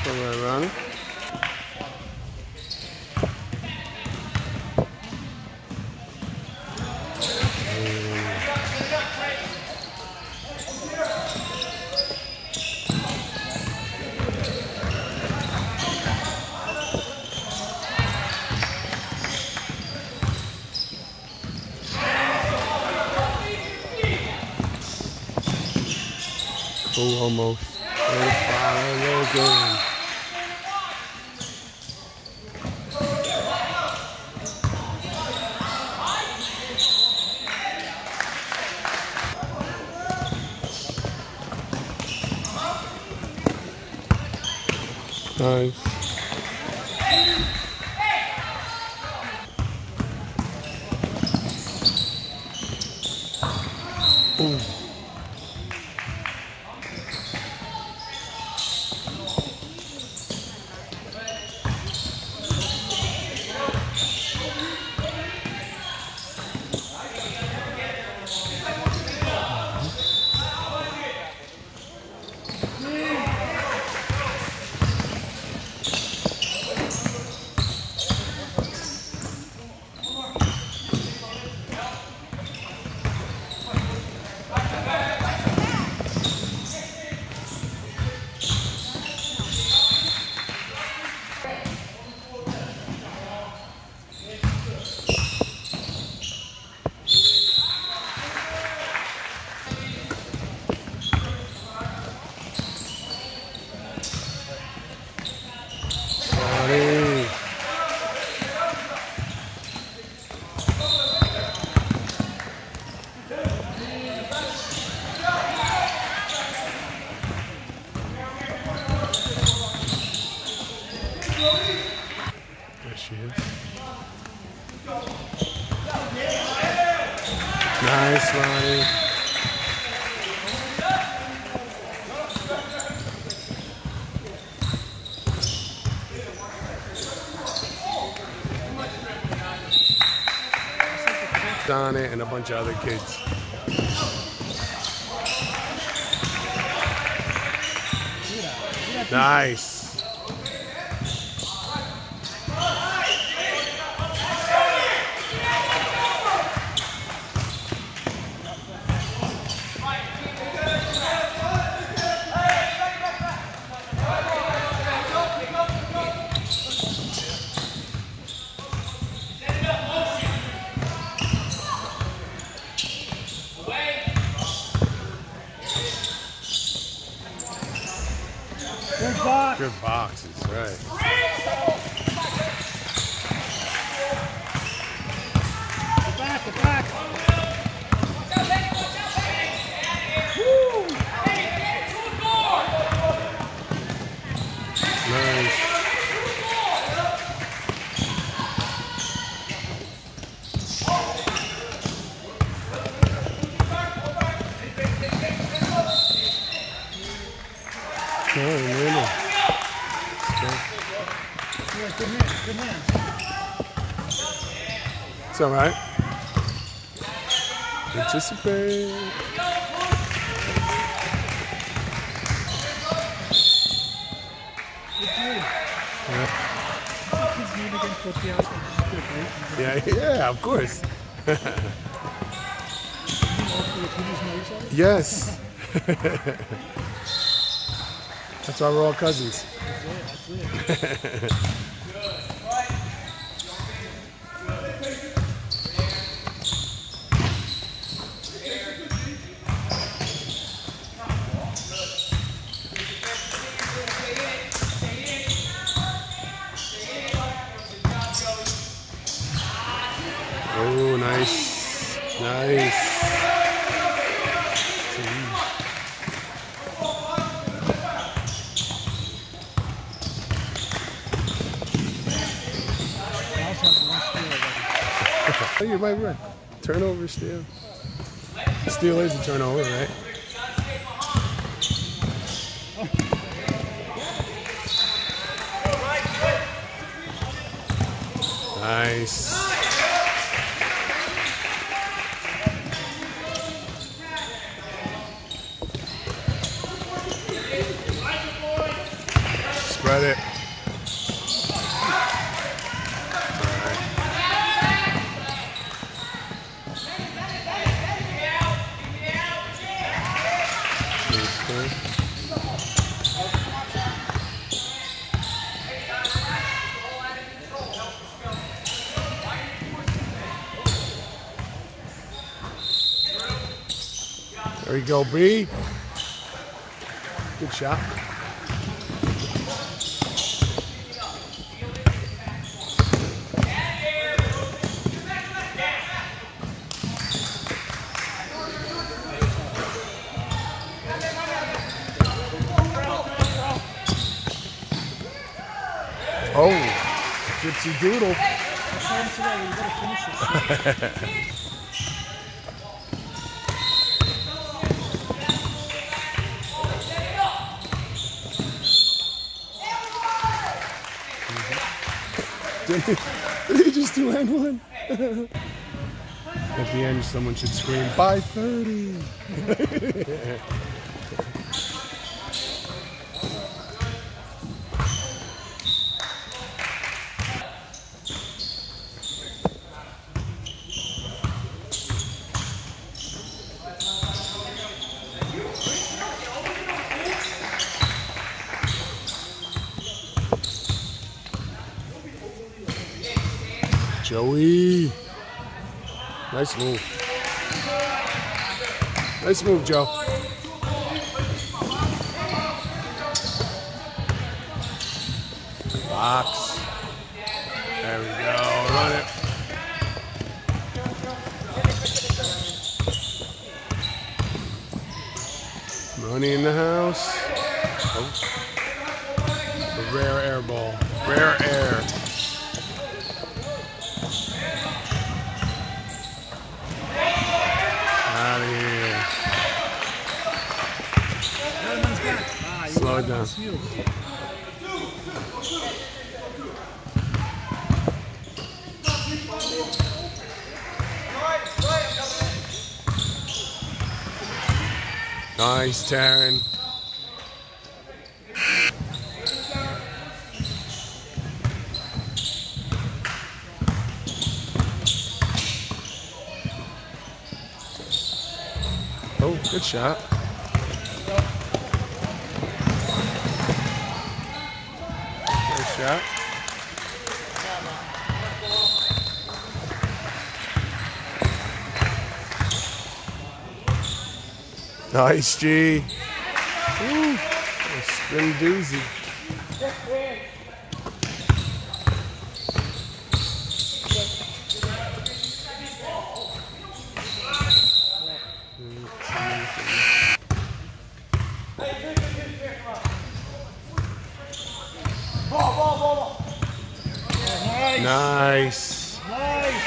Go right around. Oh, almost. Little game. Nice. Ooh. There she is. Nice, Lonnie. Donna and a bunch of other kids. Nice. Good boxes, right. Get back. Woo! Nice. Good man. It's all right. Anticipate. Yeah, of course. Yes. That's why we're all cousins. That's it. Oh, nice. Nice. Oh, you're right. Turnover, steal. Steal is a turnover, right? Nice. Spread Run it. There you go, B. Good shot. Oh, Gypsy Doodle. Did he just do end one? At the end, someone should scream, by 30. Joey. Nice move. Nice move, Joe. Box. There we go. Run it. Money in the house. Oh. The rare air ball. Rare air. Slow it down. Nice, Taryn. Oh, good shot. Shot. Nice, G. Ooh, a spin doozy. Nice. Nice.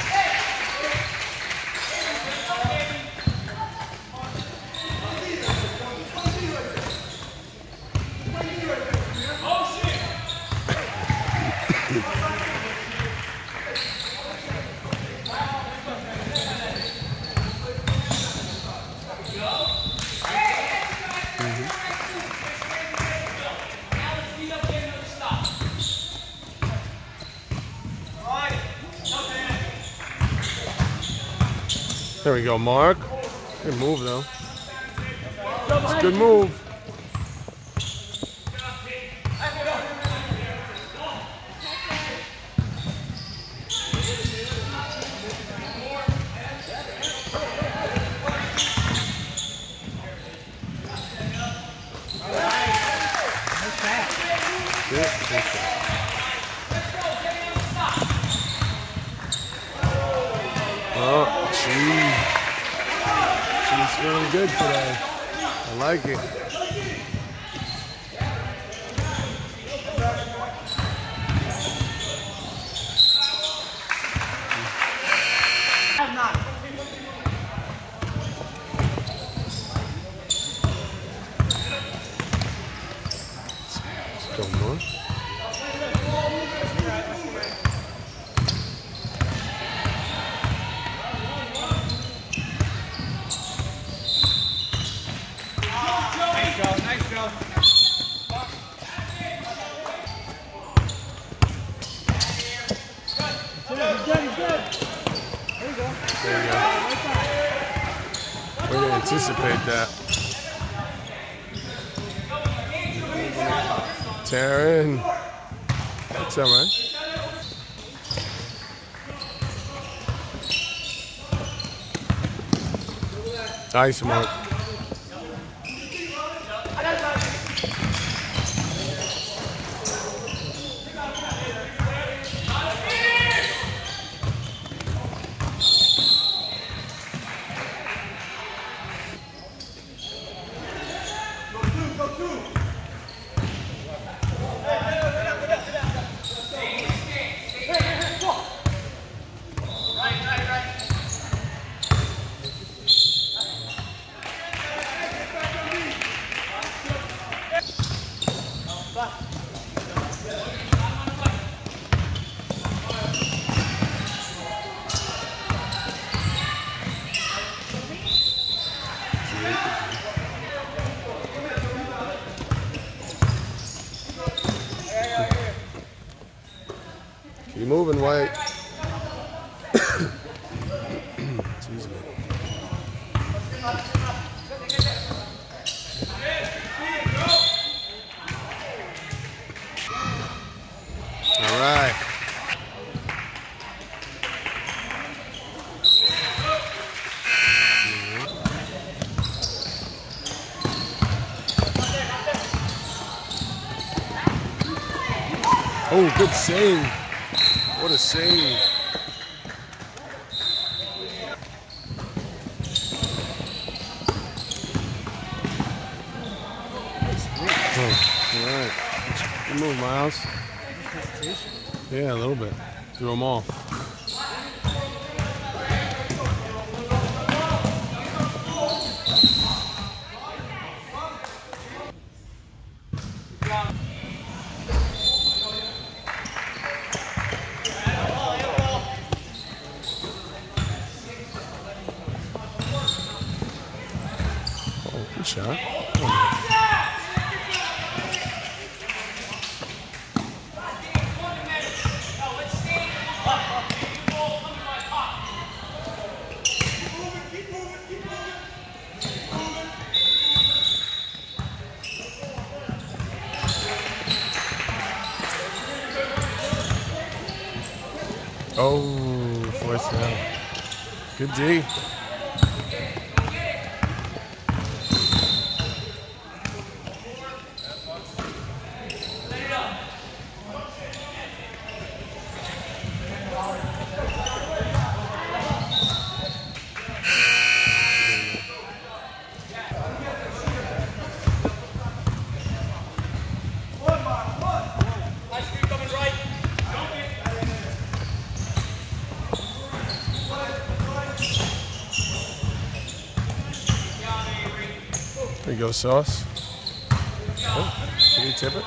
There we go, Mark. Good move, though. It's a good move. Oh, she's feeling good today. I like it. Let's go more. There you go. Way to anticipate that. Taryn. That's all right. Nice, Mark. Keep moving, White. Excuse me. All right. Oh, good save. What a save. Oh, all right. Good move, Miles. Yeah, a little bit. Threw them off. Oh, good shot. Oh, oh, fourth down. Good D. There you go, Sauce. Oh, can you tip it?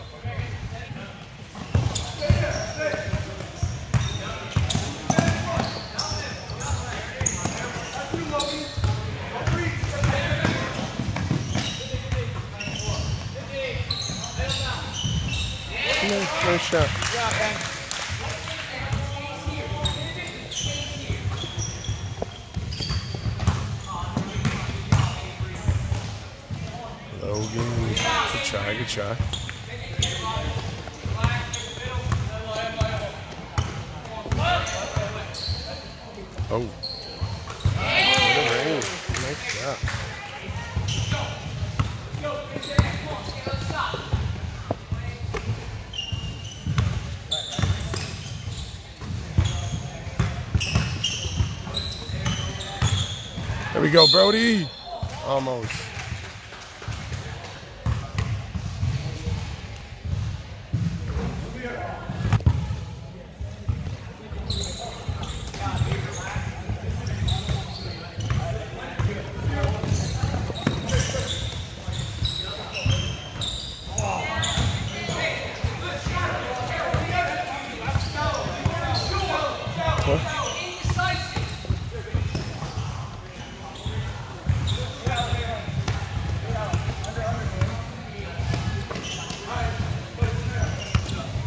Nice shot. Logan, good try, good try. Oh. What a range. Nice shot. There we go, Brody. Almost.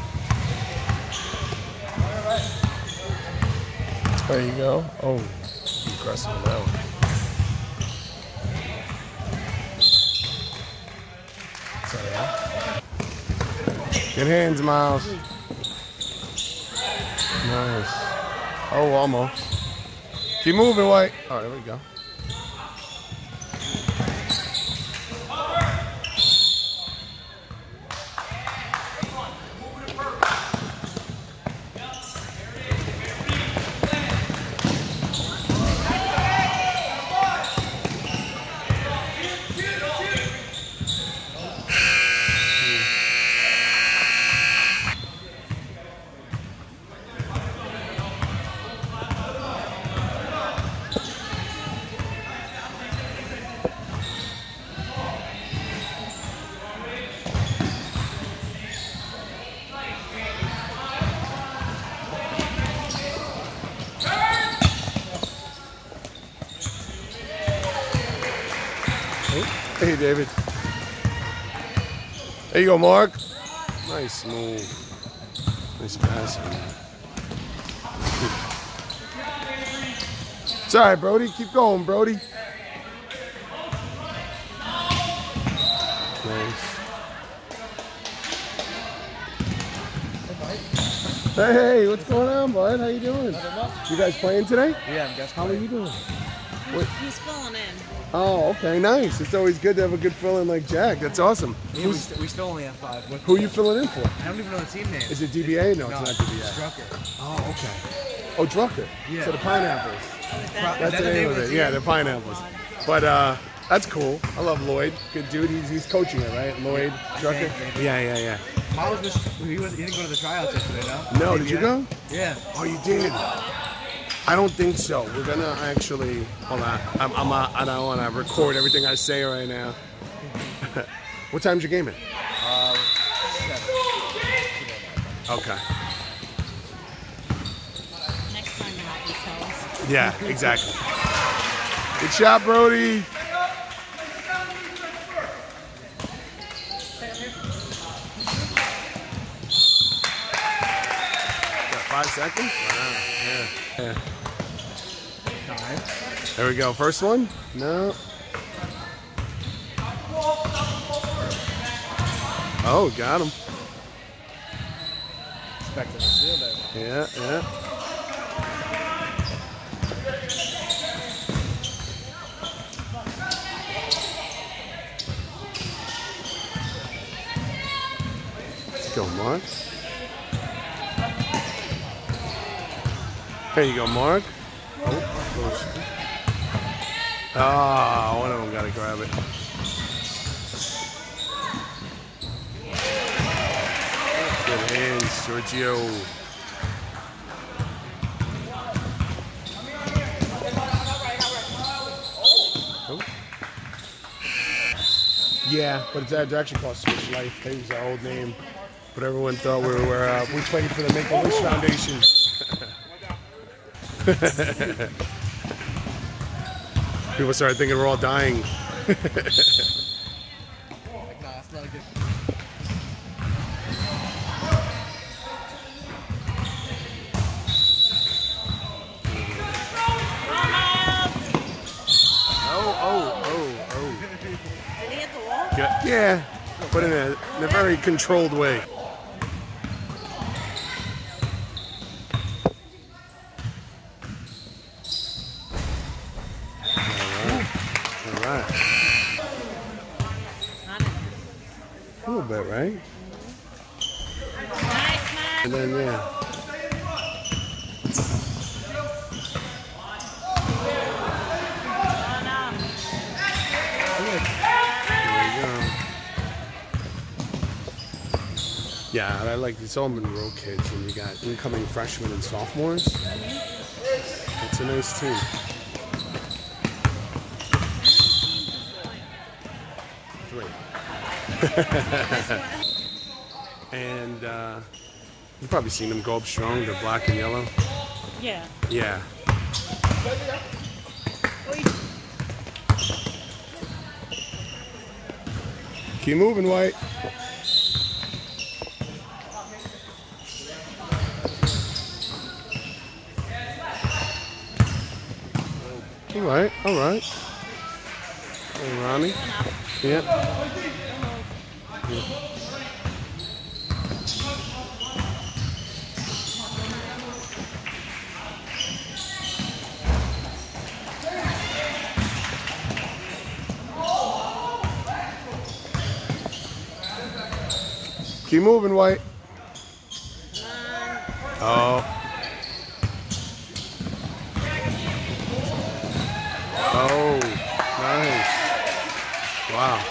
There you go. Oh. aggressive with that one. Good hands, Miles. Nice. Oh, almost. Keep moving, White. Oh, there we go. Hey, David. There you go, Mark. Nice move. Nice passing. It's all right, Brody. Keep going, Brody. Nice. Hey, what's going on, bud? How you doing? You guys playing today? Yeah, I'm just How are you doing? He's filling in. Oh, okay, nice. It's always good to have a good fill-in like Jack. That's awesome. Yeah, we still only have 5. Who are you filling in for? I don't even know the team name. Is it DBA? No, No, it's not DBA. Strucker. Oh, okay. Oh, Drucker. Yeah. So the pineapples. That's the name of it. the Yeah, team? the pineapples. But that's cool. I love Lloyd. Good dude. He's coaching it, right? Lloyd Drucker. maybe. Yeah. How was this? He didn't go to the tryouts yesterday, no? No, did you go? Yeah. Oh, you did. I don't think so. We're gonna actually. Hold on. I don't want to record everything I say right now. What time's your game at? 7. Okay. Next time out, he tells. Yeah, exactly. Good shot, Brody. Got 5 seconds? Wow. Yeah. Time. There we go. First one? No. Oh, got him. Expecting to steal that one. Yeah. Let's go, Mark. There you go, Mark. Ah, one of them got to grab it. Good hands, Sergio. Oh. Yeah, but it's actually called Swish Life. That was our old name. But everyone thought we played for the Make-A-Wish Foundation. People started thinking we're all dying. Like, nah, that's not a good. Oh. Did he hit the wall? Yeah, but in a very controlled way. All right. A little bit, right? Nice. And then, yeah. Yeah, I like these all Monroe kids, and you got incoming freshmen and sophomores. It's a nice team. And you've probably seen them go up strong. They're black and yellow. Yeah. Yeah. Keep moving, White. All right, all right. Hey, Ronnie. Yeah. Yeah. Keep moving, White. Oh. Oh, nice. Wow.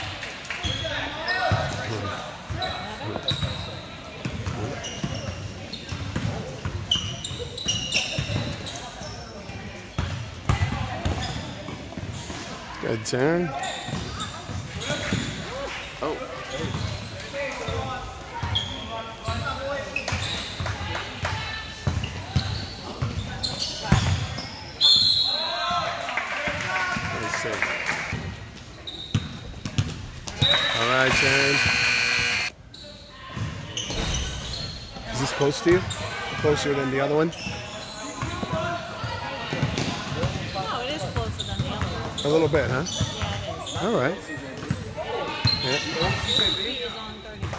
Good turn. Oh. All right, turn. Is this close to you? Closer than the other one? No, it is closer than the other one. A little bit, huh? Yeah, it is. All right. Yeah. 3 is on 33.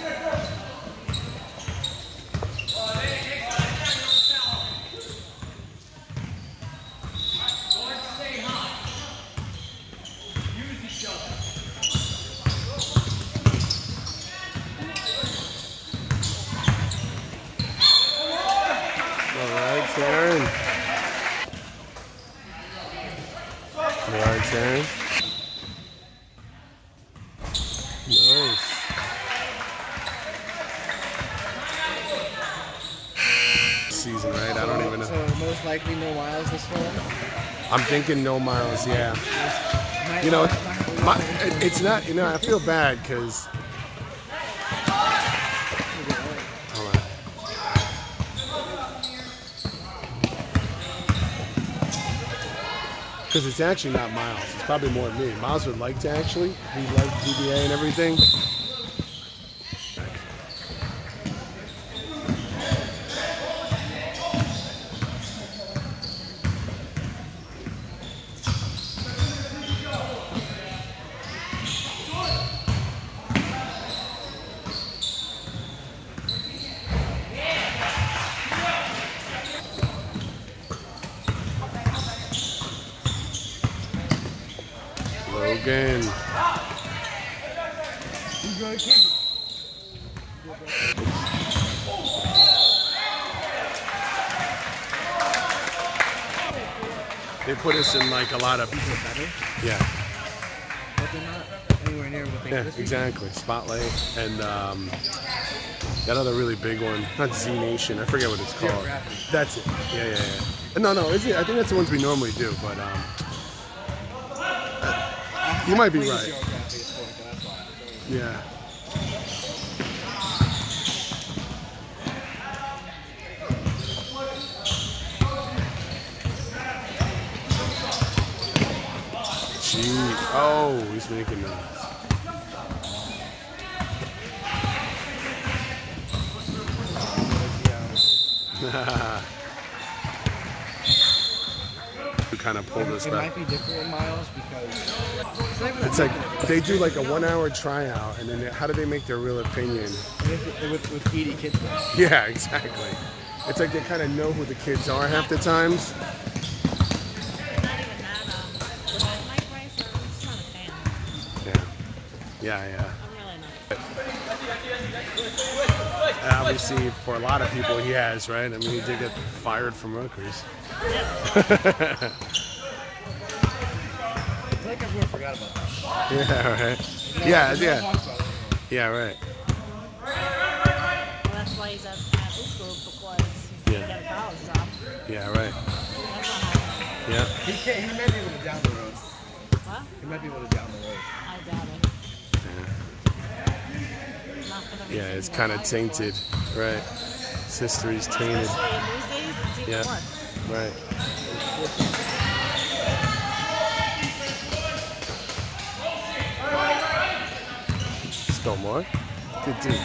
All right, Sharon. All right, Sharon. Nice. Season, right? I don't even know. So most likely no miles this fall. I'm thinking no miles, yeah. You know, it's not, you know, I feel bad because. Because it's actually not Miles. It's probably more me. Miles would like to actually. He likes DBA and everything. Logan. They put us in like a lot of. Yeah. But they're not anywhere near what they Yeah, this week. exactly. Spotlight and that other really big one, not Z Nation. I forget what it's called. Geography. That's it. Yeah, yeah, yeah. No, is it? I think that's the ones we normally do, but you might be right. Geography is for it, that's why. Yeah. Gee. Oh, he's making those. We kind of pulled this It back. might be different in miles because It's like they do like a 1 hour tryout, and then how do they make their real opinion? with 80 kids there. Yeah, exactly. It's like they kind of know who the kids are half the times. Not even that. Mike Rice, I'm just not a fan. Yeah, yeah. I'm really not. And obviously, for a lot of people, he has, right? I mean, he did get fired from Rutgers. Yeah. I feel like everyone forgot about that. Yeah, right. No, Yeah, no yeah. one talks about it. Yeah, right. Well, that's why he's at Uku because he Yeah. can get a college job. Yeah, right. That's not happening. Yeah. He might be able to down the road. What? He might be able to down the road. I doubt it. Not for the Yeah, reason it's he kind of got fired tainted. Right. His history's for. tainted. Especially in these days, it's even Yeah. worse. Right. Still more? Good dude.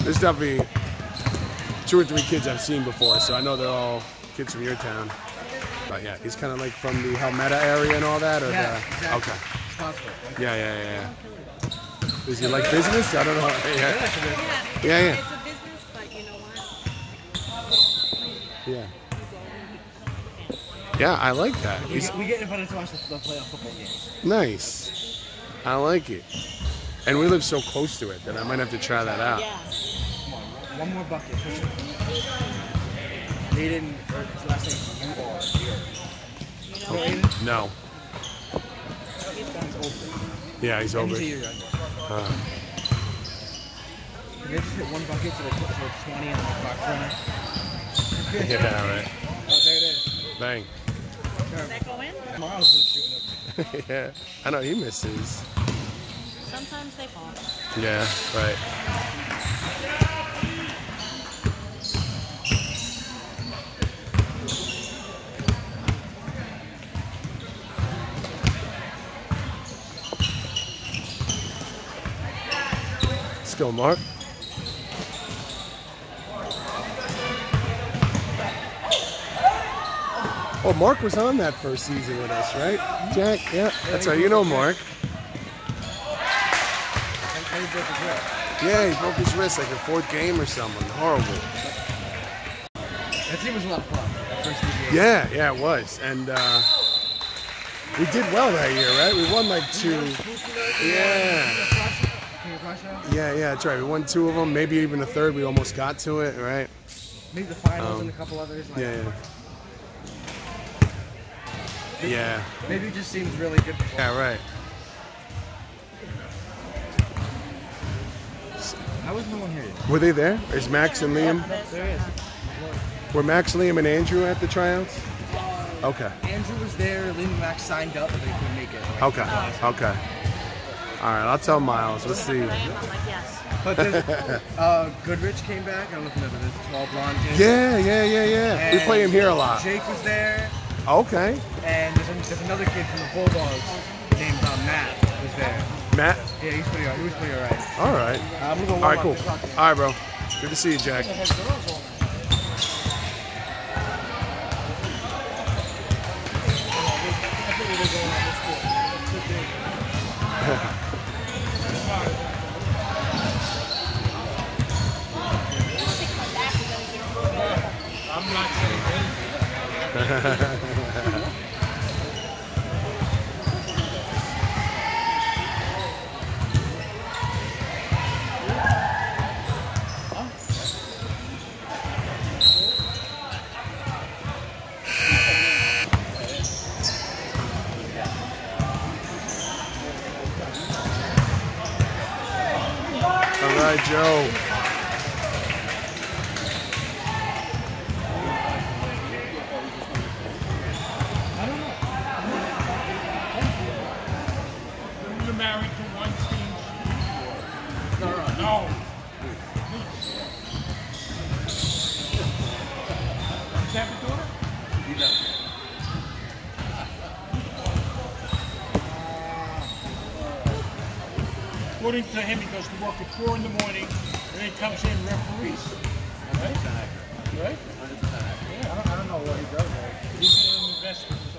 There's definitely 2 or 3 kids I've seen before, so I know they're all kids from your town. But yeah, he's kind of like from the Helmeta area and all that, or Yeah, the exactly. okay. Responsible. Yeah. Does he like business? I don't know. Yeah. Yeah, Yeah. it's a business, but you know what? Yeah. Yeah, I like that. We get invited to watch the playoff football games. Nice. I like it. And we live so close to it that I might have to try that out. Yeah. Come on, one more bucket. Hayden, or his last name, you are here. You know Hayden? what? No. He's over. Yeah, he's And over. he's a year younger. They just hit one bucket, so they put 20 on the clock runner. Yeah, right. Oh, there it is. Bang. Does that go in? Miles is shooting up. Yeah. I know he misses. Sometimes they fall. Yeah, right. Still Mark. Oh, Mark was on that first season with us, right? Jack, yeah. That's right. You know Mark. And he broke his wrist. Yeah, he broke his wrist like a 4th game or something. Horrible. That team was a lot of fun. That first game. Yeah, it was. And we did well that year, right? We won like 2. Yeah. Yeah, that's right. We won 2 of them, maybe even a 3rd. We almost got to it, right? Maybe the finals and a couple others. Like, Yeah. Maybe it just seems really good. Yeah, right. How was no one here yet? Were they there? Is Max and Liam? There is. Were Max, Liam, and Andrew at the tryouts? Okay. Andrew was there. Liam and Max signed up, but they couldn't make it. Okay. All right, I'll tell Miles. Let's see. I'm like, yes. But then, Goodrich came back. I don't know if you remember this tall blonde kid. Yeah. We play him here a lot. Jake was there. Okay. And there's another kid from the Bulldogs named Matt was there. Matt? Yeah, he was pretty alright. All right. I'm gonna go warm All right, up cool. to talk to you. All right, bro. Good to see you, Jack. I'm not saying All right, Joe. you're married to one team. No. Is that your daughter? According to him, he goes to work at 4 in the morning, and he comes in referees. Right? Right? Yeah, I don't know what he does. He's an investment.